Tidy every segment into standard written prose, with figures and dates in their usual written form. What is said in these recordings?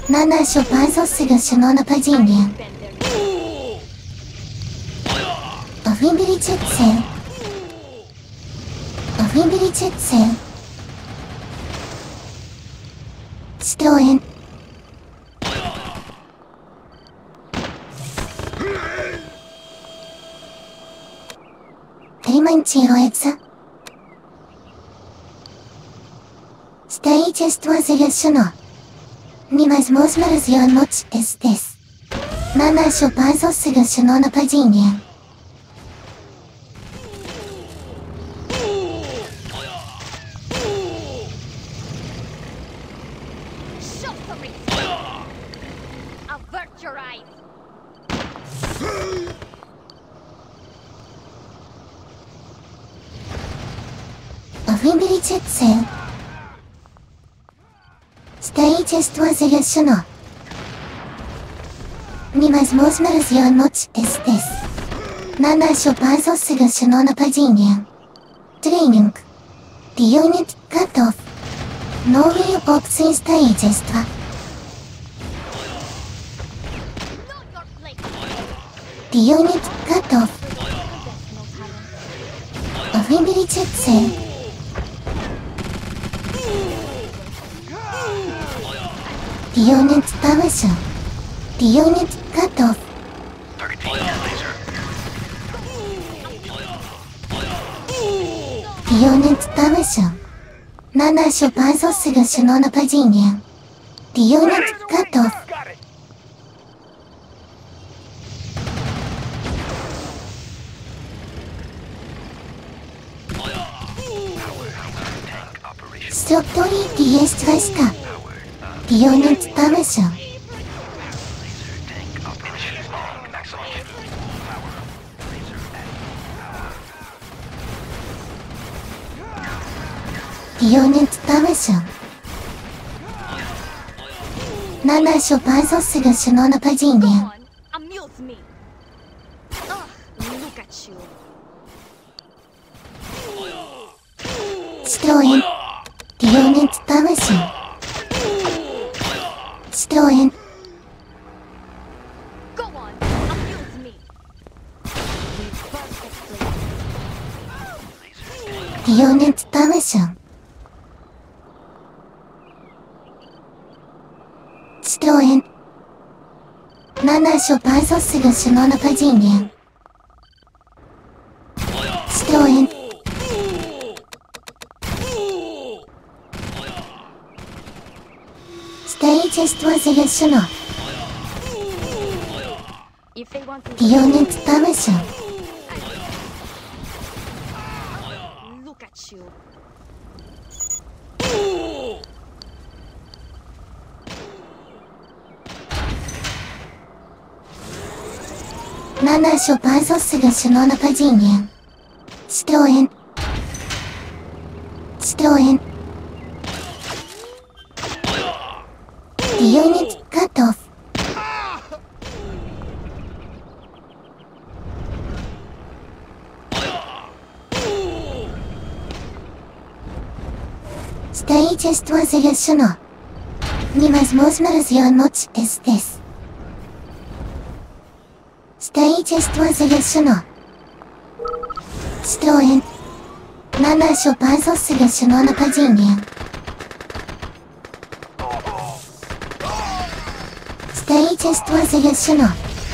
7 шопазосыга шинона падения. Выберите цель. Выберите цель. Строен. Ремонтируется. Строительство завершено. Невозможно развернуть СТС. На нашу базу совершено нападение. Выберите цель. Строительство завершено. Невозможно развернуть СТС. На нашу базу совершено нападение. Тренинг. Юнит готов. Новые опции строительства. Юнит готов. Выберите цель. Юнит повышен. Юнит готов. Юнит повышен. На нашу базу совершено нападение. Юнит готов. В структуре есть войска. Юнит повышен. Юнит повышен. На нашу базу совершено нападение. Строен. Юнит повышен. Строен. Юнит повышен. Строен. На нашу базу совершено нападение. Строен. Строительство завершено. Юнит повышен. На нашу базу совершено нападение. Строен. Строен. Юнит готов. Строительство завершено. Невозможно развернуть СТС. Строительство завершено. Строен. На нашу базу совершено нападение. Строительство завершено.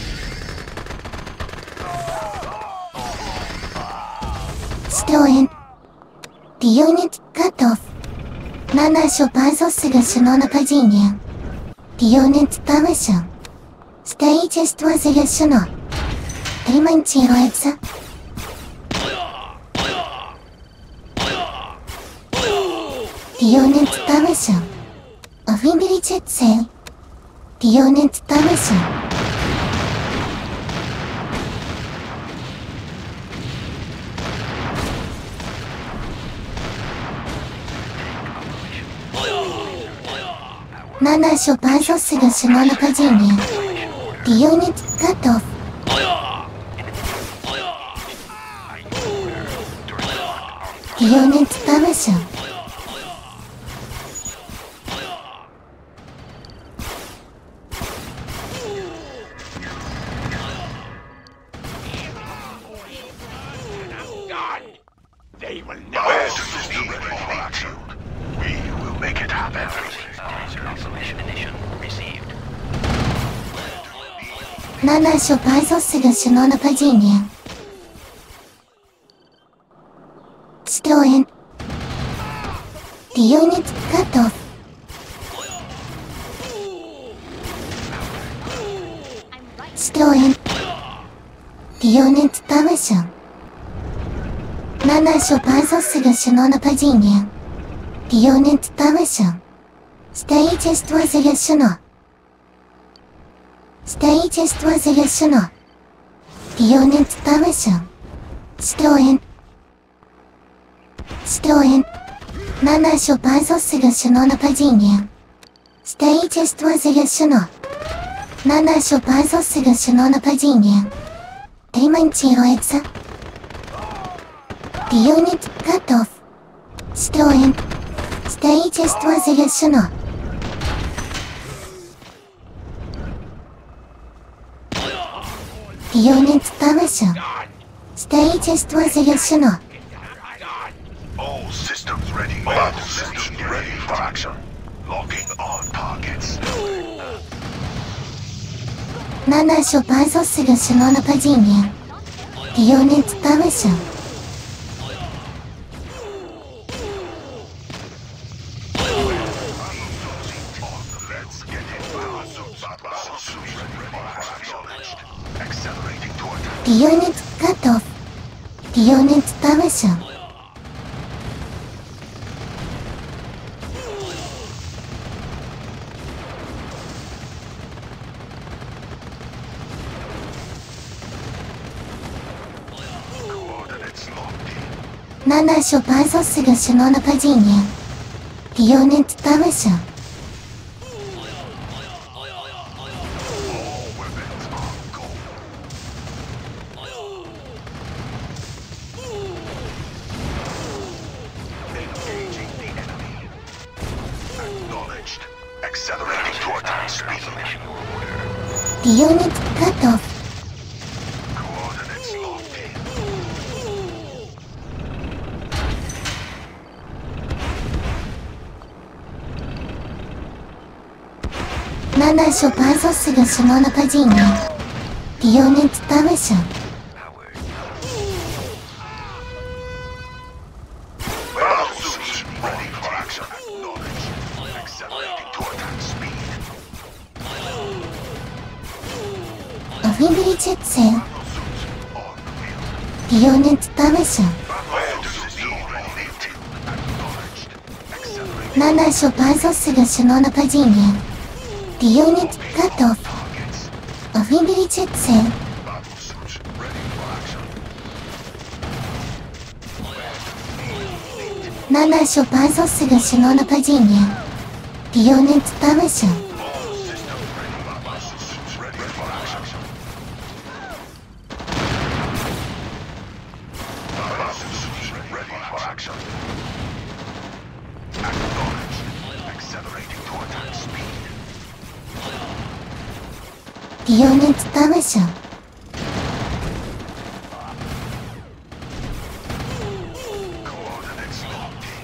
Строен. Юнит готов. На нашу базу совершено нападение. Юнит повышен. Строительство завершено. Ремонтируется. Юнит повышен. Выберите цель. Юнит повышен. На нашу базу совершено нападение. Юнит готов. Юнит повышен. They will Where never do you need more action? We will make it happen. Transmission received. 7시5스 신호는 Строен. The unit готов. Строен. The unit повышен. На нашу базу совершено нападение. The unit повышен. Строительство завершено. Строительство завершено. The unit повышен. Строен. Строен. На нашу базу совершено нападение. Строительство завершено. На нашу базу совершено нападение. Ремонтируется. Юнит готов. Строен. Строительство завершено. Юнит повышен. Строительство завершено. All systems ready. Battle systems ready for action. Locking on targets. На нашу базу совершено нападение. Юнит повышен. Let's get it. Battle suits ready for action. Accelerating to attack. Юнит готов. Юнит повышен. Coordinates locked in. На нашу базу совершено нападение. Юнит повышен. All weapons on go. Engaging the enemy. Acknowledged. Accelerating to attack speed. Юнит готов. Coordinates locked in. На нашу базу совершено нападение. Юнит повышен. Battle suits ready for action. Acknowledged. Accelerating to attack speed. Увеличить цель. On the field. Юнит повышен. Where do you need more action? Acknowledged. Accelerating На нашу базу совершено нападение. Юнит готов. targets. Увеличить цель. Battle suits ready for action. На нашу базу совершено нападение. Юнит повышен. All systems ready. Battle suits ready for action. Battle suits ready for action. Acknowledged. Accelerating to attack speed. Юнит повышен. Coordinates locked in.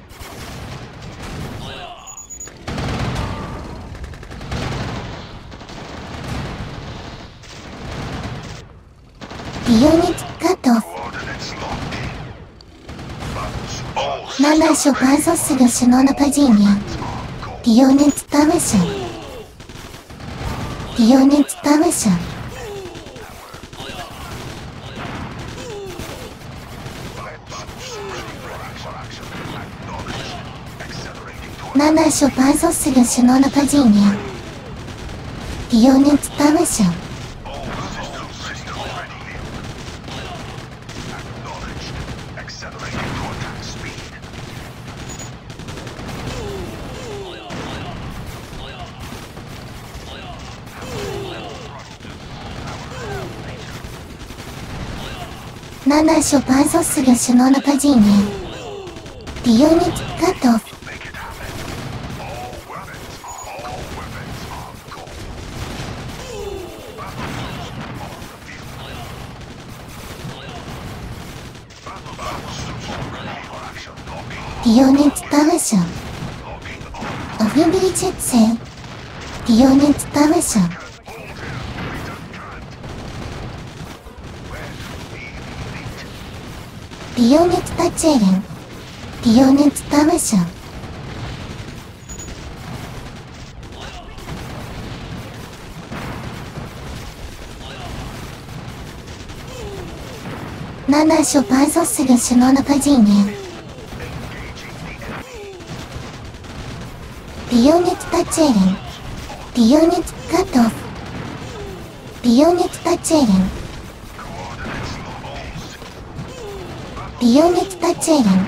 Юнит готов. Coordinates locked in. Battle suits. All На systems нашу ready. базу совершено нападение. On go. Юнит повышен. Юнит повышен. На нашу базу совершено нападение. Юнит повышен. Accelerating to attack speed. На нашу базу совершено нападение. Юнит готов. Make it happen. All weapons on go. Battle Unit Division. Affinity Jetson. Unit Division. Unit Touching. Unit Division. Nana Shubazo Sugashino Pajinian. Unit Touching. Unit Cut Off. Unit Touching. Unit Touching.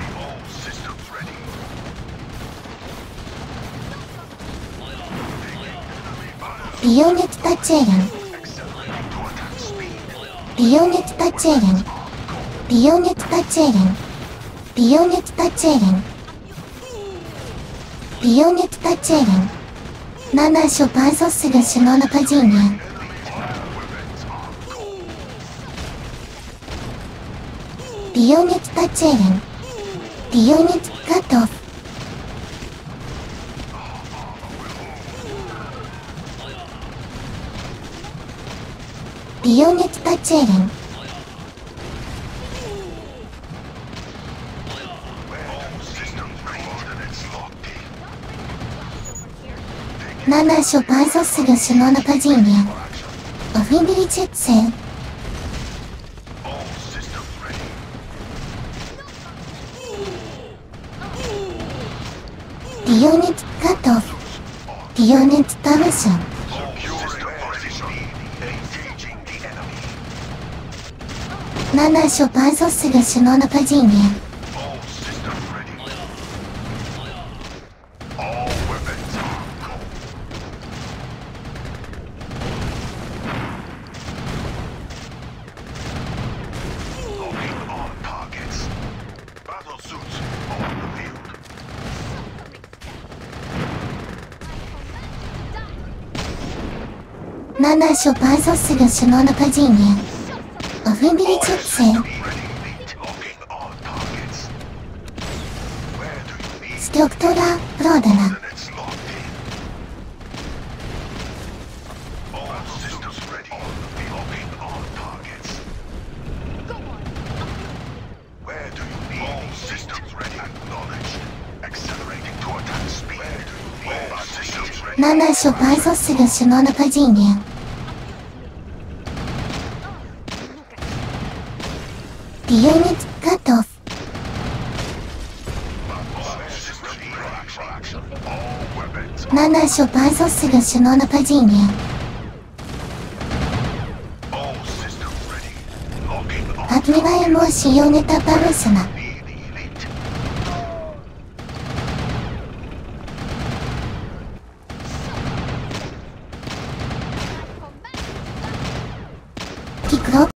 Unit Touching. Unit Touching. Unit Touching. Unit Touching. Unit Touching. Nana Shubazo Sugashino Pajinian. Unit Touching. Unit Cut Off. Unit Touching. Nana Shubazo Sugashino Pajinian. Affinity Jetson. Unit Cut Off. Unit Division. Nana Shubazo Sugashino Pajinian. Nana Shubazo Sugashino Pajinian. Affinity Jetson. Structura Rodana. Nana Shubazo Sugashino Pajinian. Unit Cut Off. Nana Shubazo Sugashino Pajinian. Atmivaemo Unit Parusana.